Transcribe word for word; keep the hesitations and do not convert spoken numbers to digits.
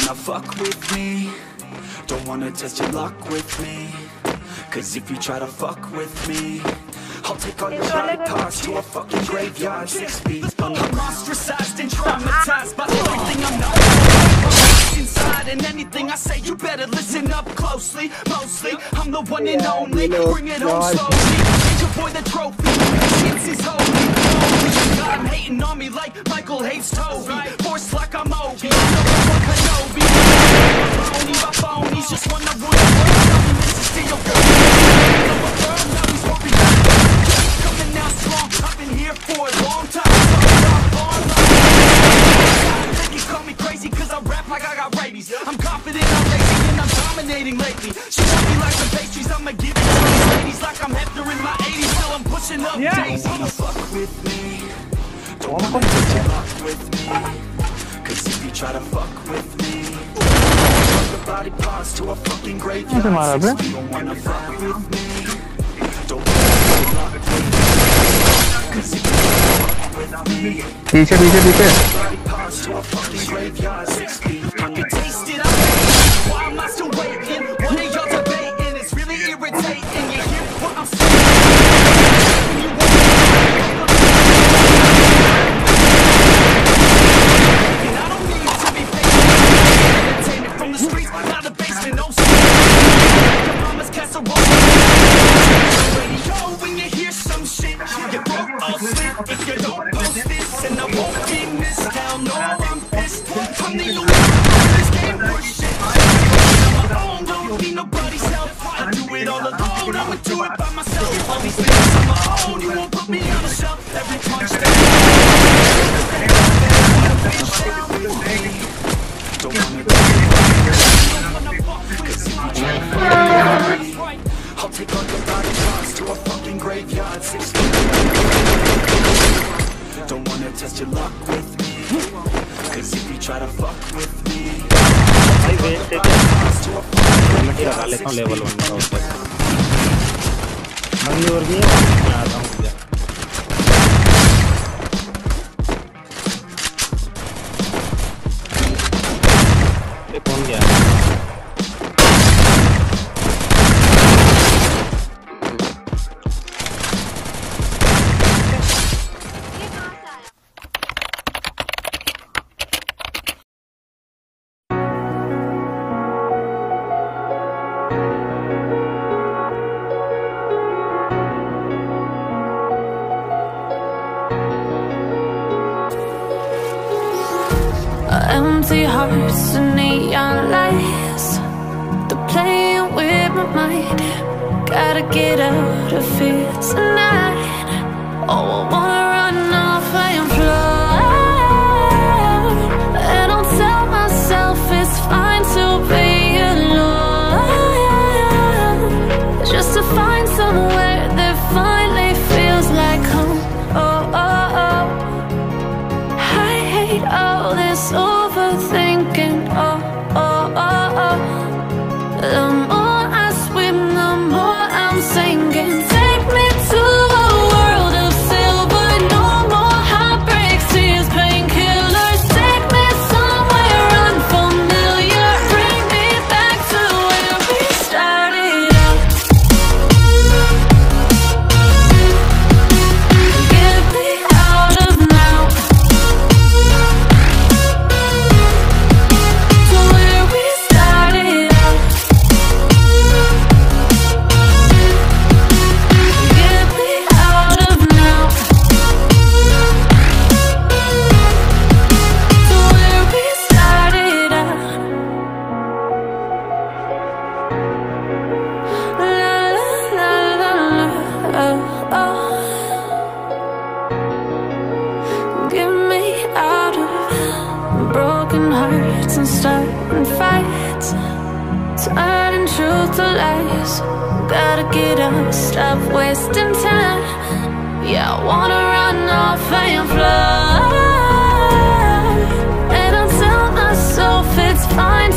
wanna fuck with me? Don't wanna test your luck with me? Cause if you try to fuck with me, I'll take all your body parts to a fucking graveyard. Six feet under. I'm ostracized and traumatized by everything I'm not. I'm inside, and anything I say you better listen up closely. Mostly, I'm the one and only. Bring it on slowly. Get your boy the trophy. Patience is holy. God hating on me like Michael hates Toby. Force like I'm Obi. Kenobi. Phony, my phonies just wanna run the world. Tell me this is still your girl. Now he's worried. Coming out strong. I've been here for a long time. They can call me crazy cause I rap like I got rabies. I'm confident, I'm racing, and I'm dominating lately. She treat me like some pastries. I'ma give it to these ladies like I'm Hector in my eighties. Still I'm pushing up yeah. days. Wanna fuck with me? Don't wanna fuck with me? Cause if you try to fuck with me, I'll the body parts to a fucking graveyard. You don't wanna fuck with me? Don't wanna fuck with me? Cause if you try to fuck with me, पीछे पीछे पीछे body parts to a fucking graveyard. Six feet under. Taste it, I'm why am I still waiting? What are y'all debating? It's really irritating. You hear what I'm saying? And I don't need to be patient. Entertainment from the streets, not the basement. No shit. Your mama's casserole. Radio when you hear some shit, you broke all slip if you don't post this. And I won't be missed. Hell no, I'm pissed. I'm the only one in this game for shit. Don't need nobody's help. I do it all alone. I'ma do it by myself. All these things on my own. You won't put me on the shelf. Every punch that don't wanna go. Cause if you try to fuck with me, I'll take all your body parts to a fucking graveyard. Six feet. Don't wanna test your luck with me. Cause if you try to fuck with me, I'll take all your body parts to a fucking graveyard. Six feet. कौन गया Empty hearts and neon lights, they're playing with my mind. Gotta get out of here tonight. Oh, I wanna run off and fly. And I'll tell myself it's fine to be alone, just to find somewhere that finally feels like home. Oh, oh, oh. I hate all this overthinking. Oh, oh, oh, oh. The more I swim, the more I'm sinking. Take me to a world of silver. No more heartbreaks, tears, painkillers. Take me somewhere unfamiliar. Bring me back to where we started out. Get me out of now. To where we started out. Get me out of now. To where we started out. La la la la la. Oh, oh. Get me out of broken hearts and starting fights, turning truth to lies. Gotta get up, stop wasting time. Yeah, I wanna run off and fly. And I'll tell myself it's fine